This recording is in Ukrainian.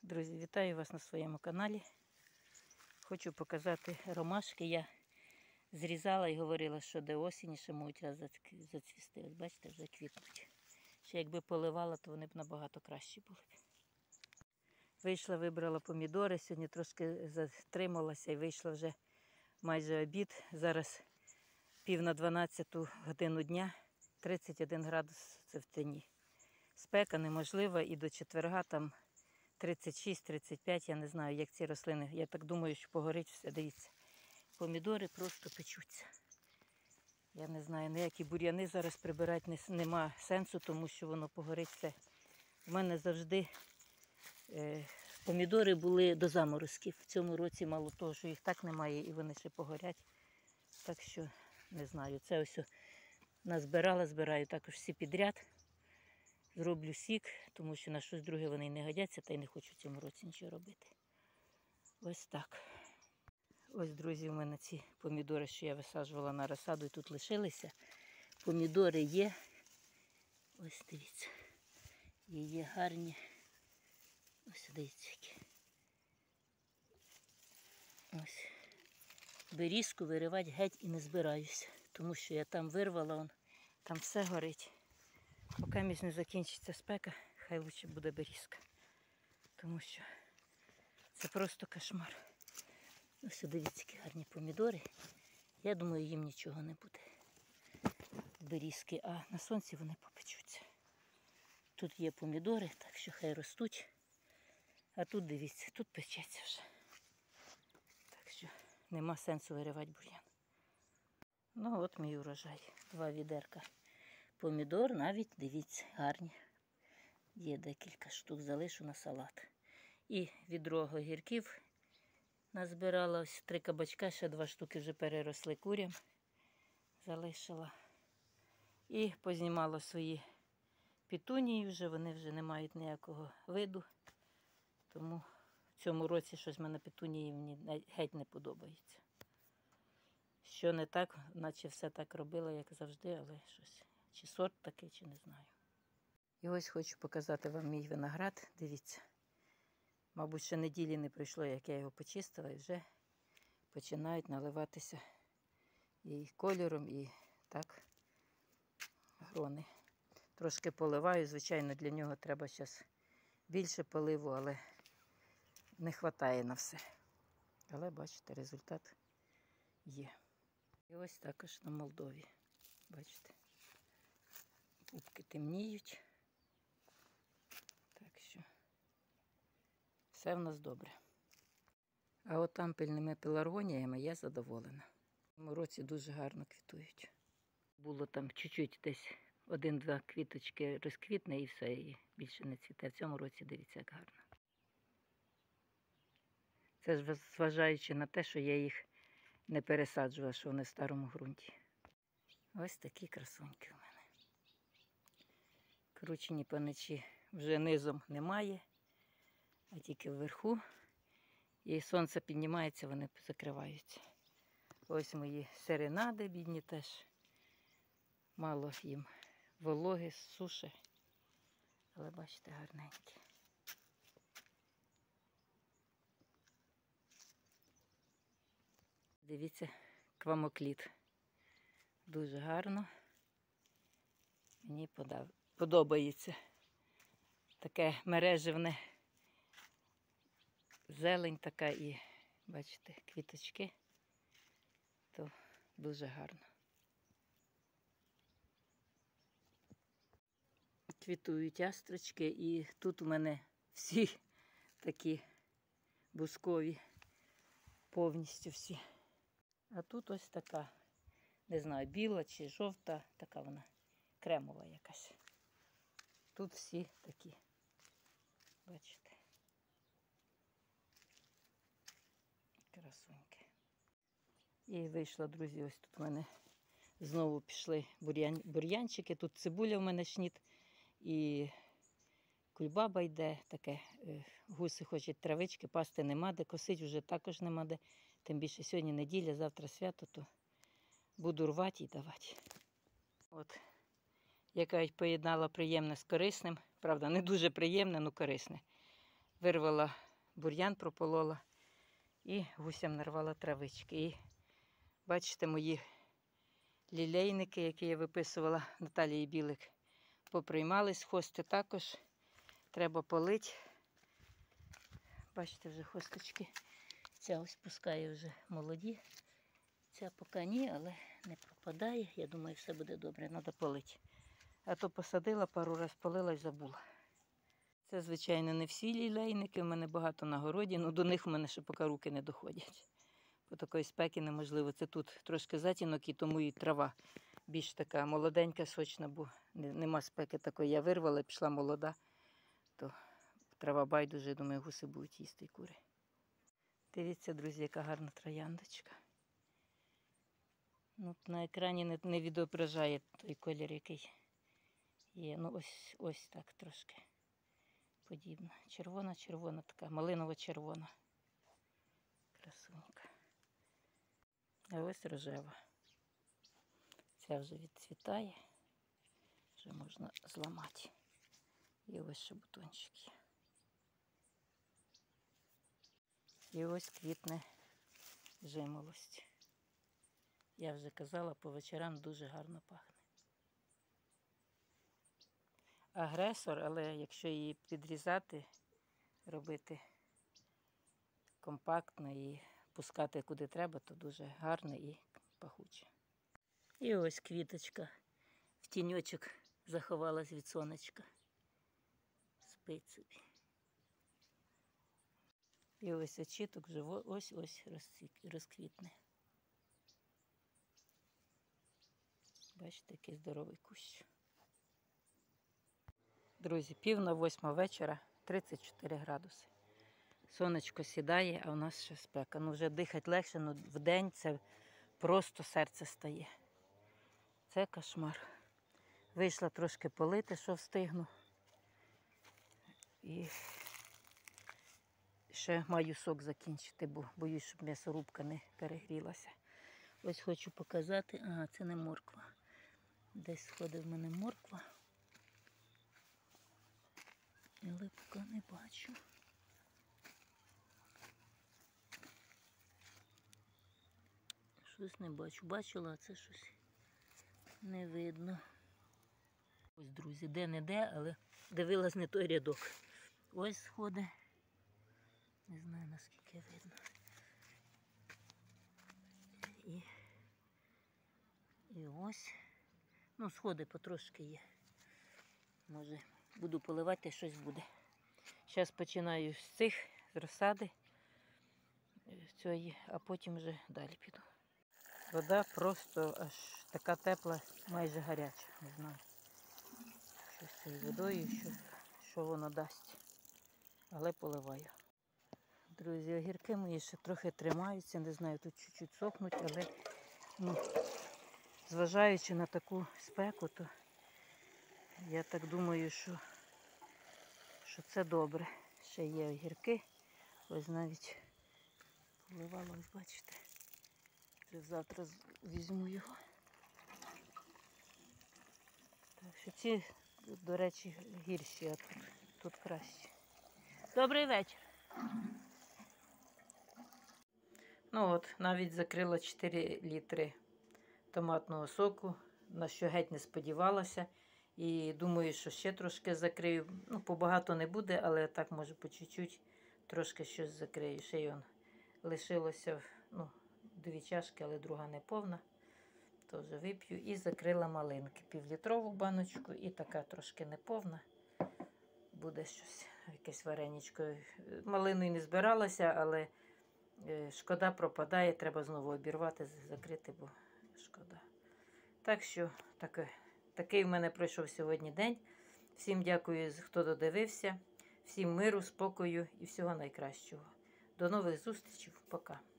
Друзі, вітаю вас на своєму каналі. Хочу показати ромашки. Я зрізала і говорила, що до осені ще можуть зацвісти. Ось бачите, вже квітнуть. Ще якби поливала, то вони б набагато кращі були. Вийшла, вибрала помідори. Сьогодні трошки затрималася і вийшла вже майже обід. Зараз 11:50 годину дня, 31 градус це в тіні. Спека неможлива і до четверга там 36-35, я не знаю, як ці рослини. Я так думаю, що погорить все. Дивіться, помідори просто печуться. Я не знаю, ніякі бур'яни зараз прибирати нема сенсу, тому що воно погорить все. У мене завжди помідори були до заморозків. В цьому році мало того, що їх так немає і вони ще погорять. Так що, не знаю, це ось назбирала, збираю також всі підряд. Зроблю сік, тому що на щось друге вони не годяться, та й не хочу в цьому році нічого робити. Ось так. Ось, друзі, у мене ці помідори, що я висаджувала на розсаду, і тут лишилися. Помідори є. Ось дивіться. І є гарні. Ось дивіться які. Ось. Берізку виривати геть і не збираюся, тому що я там вирвала, там все горить. Поки не закінчиться спека, хай лучше буде берізка. Тому що це просто кошмар. Ось дивіться, які гарні помідори. Я думаю, їм нічого не буде. Берізки, а на сонці вони попечуться. Тут є помідори, так що хай ростуть. А тут, дивіться, тут печеться вже. Так що нема сенсу виривати бур'ян. Ну от мій урожай. 2 відерка. Помідор навіть, дивіться, гарні. Є декілька штук, залишу на салат. І відро огірків назбирала. Ось 3 кабачка, ще 2 штуки вже переросли курям. Залишила. І познімала свої петунії вже, вони вже не мають ніякого виду. Тому в цьому році щось в мене петунії мені геть не подобається. Що не так, наче все так робила, як завжди, але щось. Чи сорт такий, чи не знаю. І ось хочу показати вам мій виноград. Дивіться. Мабуть, ще неділі не пройшло, як я його почистила, і вже починають наливатися і кольором, і так грони. Трошки поливаю, звичайно, для нього треба зараз більше поливу, але не вистачає на все. Але, бачите, результат є. І ось також на Молдові. Бачите. Пупки темніють. Так що все в нас добре. А от ампельними пеларгоніями я задоволена. В цьому році дуже гарно квітують. Було там чуть-чуть десь 1-2 квіточки розквітне і все, і більше не цвіте. В цьому році дивіться, як гарно. Це ж зважаючи на те, що я їх не пересаджувала, що вони в старому ґрунті. Ось такі красуньки у мене. Кручені паничі вже низом немає, а тільки вверху. І сонце піднімається, вони закриваються. Ось мої серенади бідні теж. Мало їм вологи, суші. Але бачите, гарненькі. Дивіться, квамокліт. Дуже гарно. Мені подобається. Таке мереживне. Зелень така і, бачите, квіточки. То дуже гарно. Квітують астрочки і тут у мене всі такі бускові. Повністю всі. А тут ось така, не знаю, біла чи жовта, така вона кремова якась. Тут всі такі, бачите, красуньки. І вийшла, друзі, ось тут у мене знову пішли бур'янчики. Тут цибуля в мене шніт і кульбаба йде, таке, гуси хочуть травички, пасти нема де, косить вже також нема де. Тим більше сьогодні неділя, завтра свято, то буду рвати і давати. От, яка поєднала приємне з корисним. Правда, не дуже приємне, але корисне. вирвала бур'ян, прополола і гусям нарвала травички. І бачите, мої лілейники, які я виписувала Наталії Білик, поприймались. Хости також треба полити. Бачите, вже хосточки. Ця ось пускає вже молоді. Ця поки ні, але не пропадає. Я думаю, все буде добре, треба полити. А то посадила, пару разів полила і забула. Це, звичайно, не всі лілейники, в мене багато на городі, але до них в мене ще поки руки не доходять. По такої спеки неможливо. Це тут трошки затінок, і тому і трава більш така молоденька, сочна, бо нема спеки такої. Я вирвала, пішла молода, то трава байдуже, думаю, гуси будуть їсти і кури. Дивіться, друзі, яка гарна трояндочка. Ну, на екрані не відображає той колір, який є. Ну, ось так трошки подібно. Червона-червона така, малиново-червона. Красунька. А ось рожева. Ця вже відцвітає. Вже можна зламати. І ось ще бутончики. І ось квітне жимолость. Я вже казала, по вечорам дуже гарно пахне. Агресор, але якщо її підрізати, робити компактно і пускати куди треба, то дуже гарне і пахуче. І ось квіточка в тіньочок заховалась від сонечка. Спить собі. І ось очіток вже ось-ось розквітне. Бачите, який здоровий кущ. Друзі, 7:45 вечора, 34 градуси. Сонечко сідає, а у нас ще спека. Ну вже дихати легше, але вдень це просто серце стає. Це кошмар. Вийшла трошки полити, що встигну. І ще маю сок закінчити, бо боюсь, щоб м'ясорубка не перегрілася. Ось хочу показати. Ага, це не морква. Десь сходить в мене морква. Але поки не бачу. Щось не бачу. Бачила, а це щось не видно. Ось, друзі, де-не-де, але дивилась не той рядок. Ось сходи. Не знаю, наскільки видно. І ось. Ну, сходи потрошки є. Може, буду поливати, щось буде. Зараз починаю з цих, з розсади цієї, а потім вже далі піду. Вода просто аж така тепла, майже гаряча. Не знаю, що з цією водою, що воно дасть. Але поливаю. Друзі, огірки мої ще трохи тримаються, не знаю, тут чуть-чуть сохнуть, але зважаючи на таку спеку, то я так думаю, що це добре. Ще є огірки. Ось навіть поливала, ось бачите. Вже завтра візьму його. Так що ці, до речі, гірші, а тут кращі. Добрий вечір. Ну от, навіть закрила 4 літри томатного соку, на що геть не сподівалася. І думаю, що ще трошки закрию. Ну, побагато не буде, але так, може, по чуть-чуть трошки щось закрию. Ще й лишилося, 2 чашки, але друга не повна. То вже вип'ю. І закрила малинки. Півлітрову баночку і така трошки неповна. Буде щось, якесь вареничко. Малиною не збиралася, але шкода пропадає. Треба знову обірвати, закрити, бо шкода. Так що, такий в мене пройшов сьогодні день. Всім дякую, хто додивився. Всім миру, спокою і всього найкращого. До нових зустрічей. Пока.